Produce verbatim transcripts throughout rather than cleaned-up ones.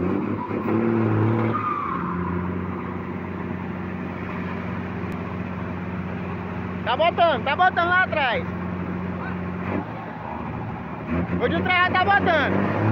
Tá botando, tá botando lá atrás. O de trás tá botando.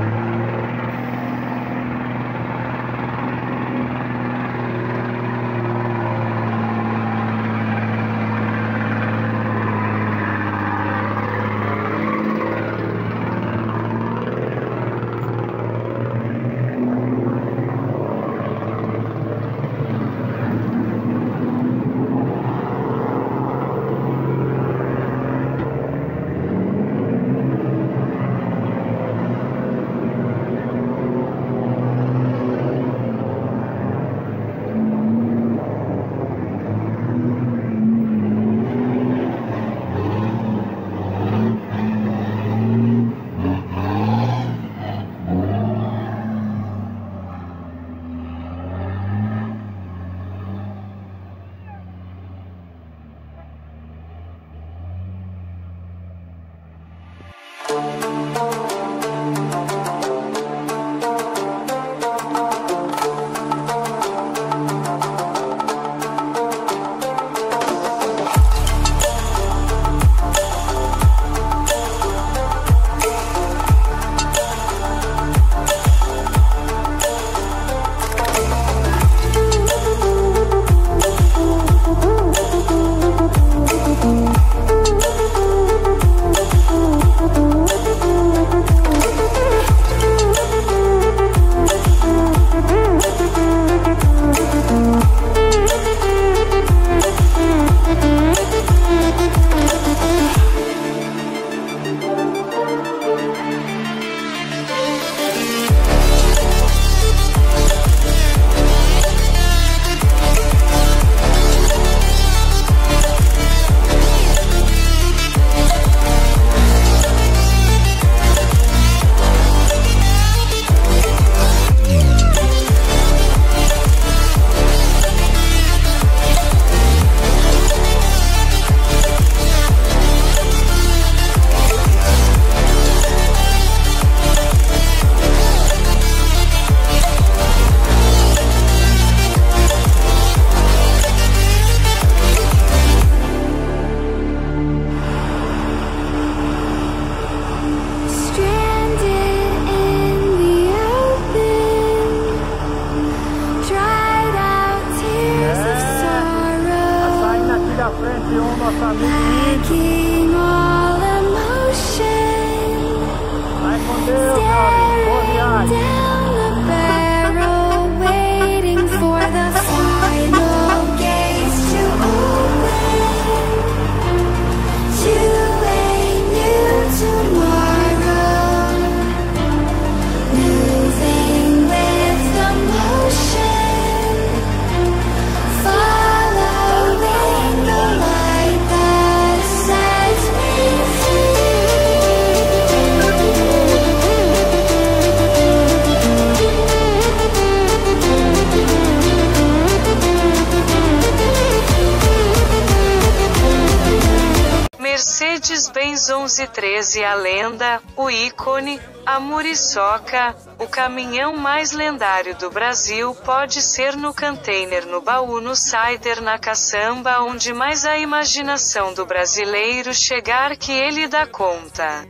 Mercedes-Benz onze treze, a lenda, o ícone, a muriçoca, o caminhão mais lendário do Brasil pode ser no container, no baú, no cider, na caçamba, onde mais a imaginação do brasileiro chegar que ele dá conta.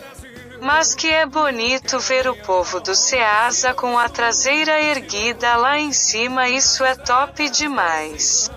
Mas que é bonito ver o povo do Ceasa com a traseira erguida lá em cima, isso é top demais.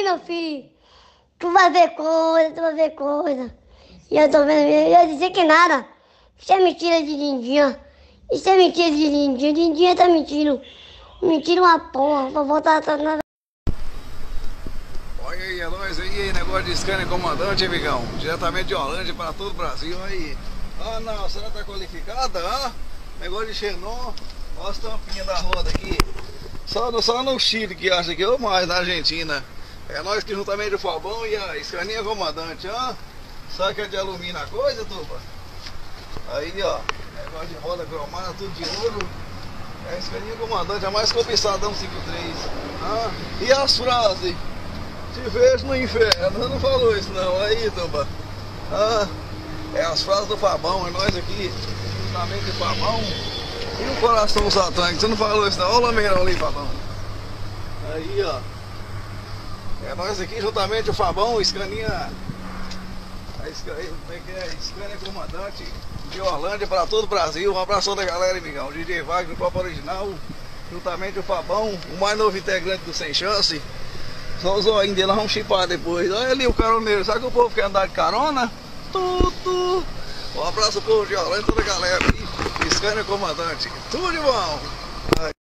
meu filho. Tu vai ver coisa, tu vai ver coisa. E eu tô vendo, eu ia dizer que nada. Isso é mentira de Lindinha. Isso é mentira de Lindinha. Lindinha tá mentindo. Mentira uma porra. Vou voltar tá na... Olha aí, é nóis aí, negócio de scanner comandante, amigão. Diretamente de Holândia para todo o Brasil aí. Ah não, será que tá qualificada? Ah? Negócio de Xenon. Olha as tampinhas da roda aqui. Só no, só no Chile que acha que eu mais, na Argentina. É nós que juntamente o Fabão e a escaninha comandante, ó. Sabe que é de alumínio a coisa, turma? Aí, ó, negócio de roda cromada, tudo de ouro. É a escaninha comandante, a mais cobiçada, um cinco três. Ah, e as frases? Te vejo no inferno, não falou isso não, aí, turma. Ah, é as frases do Fabão, é nós aqui, juntamente o Fabão e o coração satânico. Você não falou isso não, olha o lameirão ali, Fabão. Aí, ó. É nós aqui, juntamente o Fabão, o escaninha. A escaninha, como é que é? Escaninha comandante de Holândia para todo o Brasil. Um abração da galera, amigão. D J Wagner, no Copa Original. Juntamente o Fabão, o mais novo integrante do Sem Chance. Só os olhinhos dele, nós vamos chipar depois. Olha ali o caroneiro, sabe que o povo quer andar de carona? Tudo. Um abraço pro povo de Holândia, toda a galera aí. Escaninha comandante. Tudo de bom.